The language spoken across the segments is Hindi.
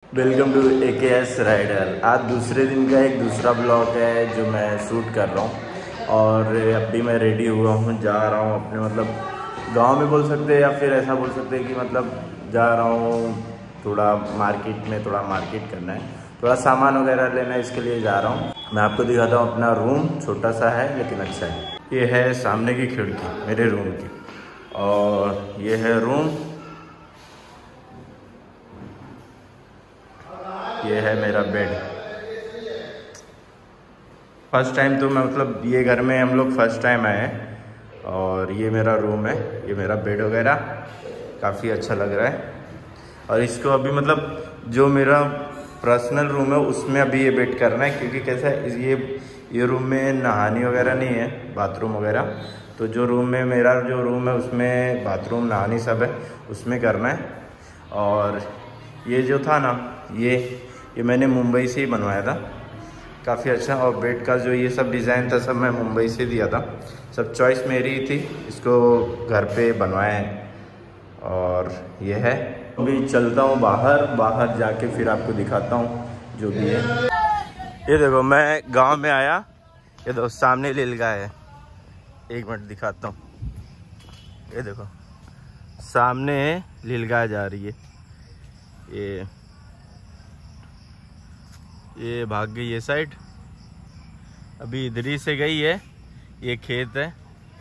Welcome to AKS rider. आज दूसरे दिन का एक दूसरा ब्लॉग है जो मैं शूट कर रहा हूँ और अभी मैं रेडी हुआ हूँ, जा रहा हूँ अपने मतलब गांव में बोल सकते हैं या फिर ऐसा बोल सकते हैं कि मतलब जा रहा हूँ थोड़ा मार्केट में, थोड़ा मार्केट करना है, थोड़ा सामान वगैरह लेना है, इसके लिए जा रहा हूँ। मैं आपको दिखाता हूँ अपना रूम। छोटा सा है लेकिन अच्छा है। ये है सामने की खिड़की मेरे रूम की और ये है रूम। ये है मेरा बेड। फर्स्ट टाइम तो मैं मतलब ये घर में हम लोग फर्स्ट टाइम आए हैं और ये मेरा रूम है, ये मेरा बेड वगैरह काफ़ी अच्छा लग रहा है। और इसको अभी मतलब जो मेरा पर्सनल रूम है उसमें अभी ये बेड करना है, क्योंकि कैसा है ये रूम में नहानी वगैरह नहीं है, बाथरूम वगैरह। तो जो रूम में मेरा जो रूम है उसमें बाथरूम नहानी सब है, उसमें करना है। और ये जो था ना ये मैंने मुंबई से ही बनवाया था, काफ़ी अच्छा। और बेड का जो ये सब डिज़ाइन था सब मैं मुंबई से दिया था, सब चॉइस मेरी ही थी। इसको घर पे बनवाया है और ये है। अभी चलता हूँ बाहर जाके फिर आपको दिखाता हूँ जो भी है। ये देखो मैं गांव में आया, ये देखो सामने लीलगाय है, एक मिनट दिखाता हूँ। ये देखो सामने लीलगाय जा रही है, ये भाग गई ये साइड, अभी इधर ही से गई है। ये खेत है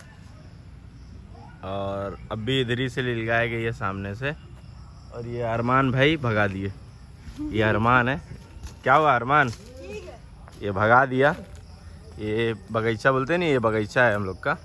और अभी इधर ही से लीलगाय गई है सामने से। और ये अरमान भाई भगा दिए, ये अरमान है। क्या हुआ अरमान? ये भगा दिया। ये बगीचा बोलते नहीं, ये बगीचा है हम लोग का।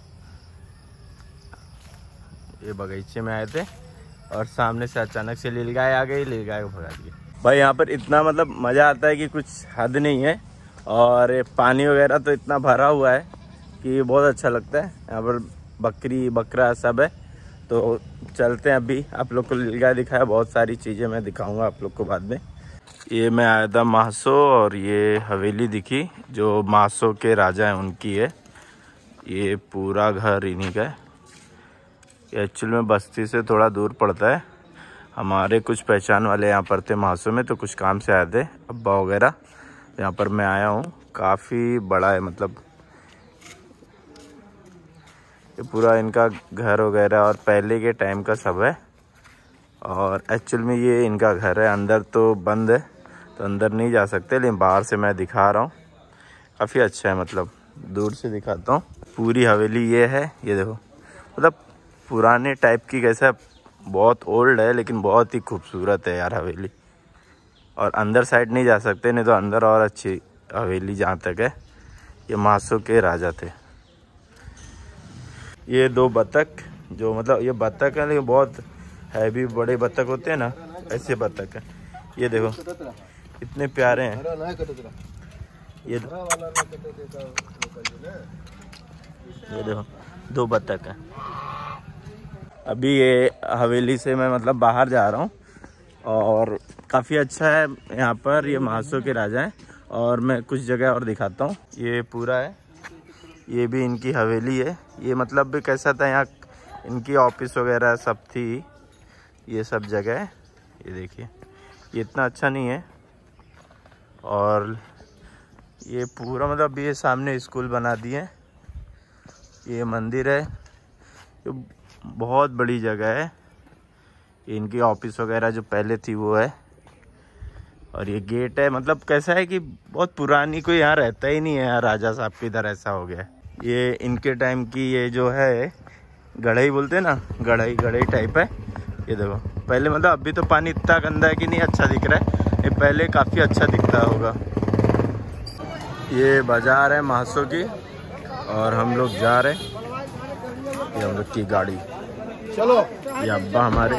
ये बगीचे में आए थे और सामने से अचानक से लीलगाय आ गई, लीलगाय को भगा दिया। भाई यहाँ पर इतना मतलब मज़ा आता है कि कुछ हद नहीं है। और पानी वगैरह तो इतना भरा हुआ है कि बहुत अच्छा लगता है। यहाँ पर बकरी बकरा सब है। तो चलते हैं, अभी आप लोग को लीलगाय दिखाया, बहुत सारी चीज़ें मैं दिखाऊंगा आप लोग को बाद में। ये मैं आया था महासो और ये हवेली दिखी जो महासो के राजा हैं उनकी है। ये पूरा घर इन्हीं का है। ये एक्चुअल में बस्ती से थोड़ा दूर पड़ता है। हमारे कुछ पहचान वाले यहाँ पर थे महासो में, तो कुछ काम से आए थे अब्बा वगैरह। यहाँ पर मैं आया हूँ, काफ़ी बड़ा है मतलब ये पूरा इनका घर वगैरह और पहले के टाइम का सब है। और एक्चुअल में ये इनका घर है, अंदर तो बंद है तो अंदर नहीं जा सकते, लेकिन बाहर से मैं दिखा रहा हूँ। काफ़ी अच्छा है, मतलब दूर से दिखाता हूँ। पूरी हवेली ये है, ये देखो मतलब पुराने टाइप की, कैसा बहुत ओल्ड है लेकिन बहुत ही खूबसूरत है यार हवेली। और अंदर साइड नहीं जा सकते, नहीं तो अंदर और अच्छी हवेली जहाँ तक है। ये महासो के राजा थे। ये दो बतख, जो मतलब ये बतख है लेकिन बहुत हैवी बड़े बतख होते हैं ना, ऐसे बतख है। ये देखो इतने प्यारे हैं। ये देखो दो बतख हैं। अभी ये हवेली से मैं मतलब बाहर जा रहा हूँ और काफ़ी अच्छा है यहाँ पर। ये महासो के राजा हैं और मैं कुछ जगह और दिखाता हूँ। ये पूरा है, ये भी इनकी हवेली है। ये मतलब भी कैसा था, यहाँ इनकी ऑफिस वगैरह सब थी, ये सब जगह है। ये देखिए ये इतना अच्छा नहीं है। और ये पूरा मतलब ये सामने स्कूल बना दिए, ये मंदिर है, ये बहुत बड़ी जगह है। इनकी ऑफिस वगैरह जो पहले थी वो है। और ये गेट है, मतलब कैसा है कि बहुत पुरानी, कोई यहाँ रहता ही नहीं है यार, राजा साहब के इधर ऐसा हो गया। ये इनके टाइम की ये जो है गढ़ई बोलते हैं ना, गढ़ई टाइप है। ये देखो पहले मतलब अभी तो पानी इतना गंदा है कि नहीं अच्छा दिख रहा है, ये पहले काफ़ी अच्छा दिखता होगा। ये बाजार है महासो की और हम लोग जा रहे हैं, ये हम लोग की गाड़ी। चलो ये अब्बा हमारे।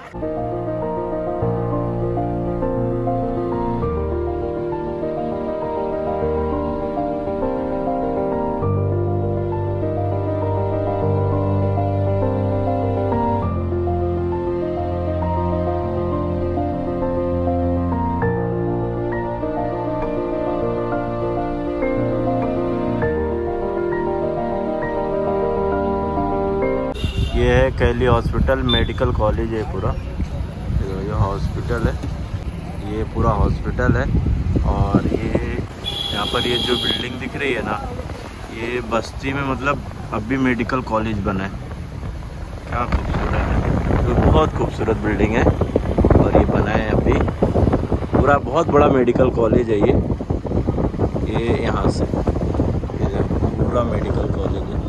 ये है कैली हॉस्पिटल, मेडिकल कॉलेज है पूरा। ये हॉस्पिटल है, ये पूरा हॉस्पिटल है। और ये यहाँ पर ये जो बिल्डिंग दिख रही है ना, ये बस्ती में मतलब अभी मेडिकल कॉलेज बना है। क्या खूबसूरत है, तो बहुत खूबसूरत बिल्डिंग है। और ये बना है अभी पूरा, बहुत बड़ा मेडिकल कॉलेज है ये यहाँ से ये पूरा मेडिकल कॉलेज है।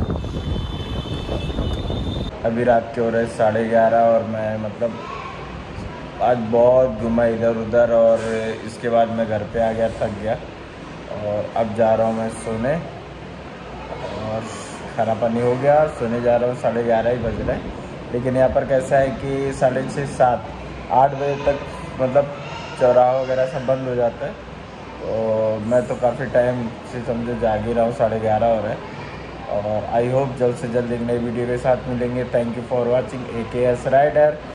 अभी रात के हो रहे 11:30 और मैं मतलब आज बहुत घूमा इधर उधर, और इसके बाद मैं घर पे आ गया, थक गया। और अब जा रहा हूँ मैं सोने, और खाना पानी हो गया, सोने जा रहा हूँ। 11:30 ही बज रहे हैं। लेकिन यहाँ पर कैसा है कि 6:30 7 8 बजे तक मतलब चौराहा वगैरह सब बंद हो जाता है। तो मैं तो काफ़ी टाइम से समझो जाग ही रहा हूँ, 11:30 हो रहे हैं। और आई होप जल्द से जल्द एक नई वीडियो के साथ मिलेंगे। Thank you for watching AKS rider.